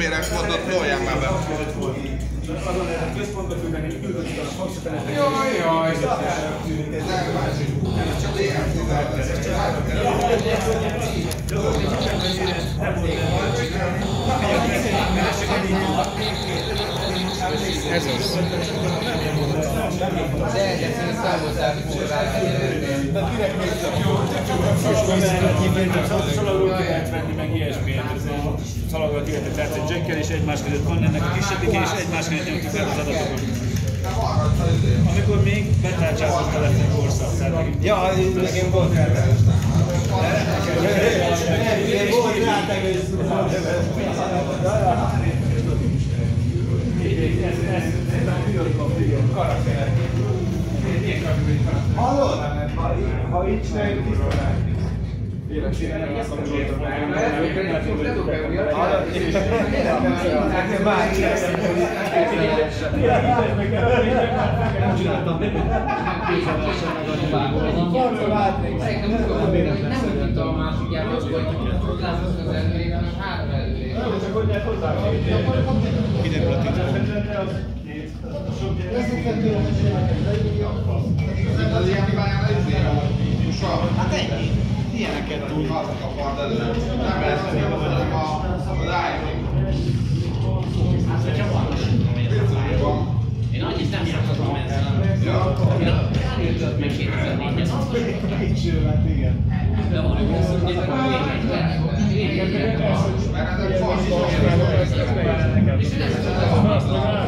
méres mondott, toljál már be. Azon lehet központba küldeni, küldöztük a faxot. Jaj. Csak ilyen. Ez az. Szalagról ki lehet venni, meg ilyesmi. Szalagról ki lehet, tehát egy jackkel és egymás között van ennek a kisebbik, és egymás között nyomtuk el az adatokat. Amikor még betárcsázott telefon korszak. Ja, nekem volt rá. Volt rá, hallod? Ha így csináljuk, tisztán. Életében kapcsolódom meg. Nem csináltam. Nem tudtam a másik játékot, hogy látszott az előre, hanem három előre. Csak hogy lehet hozzá. Kiderül a titkon. Az ilyen pályán Hát ennyi. Ilyeneket tud. Nem lesz, hanem a live. Én annyit nem játszottam ezzel. Eljöttött meg 2004-ben. De van, hogy azt mondja, hogy és ez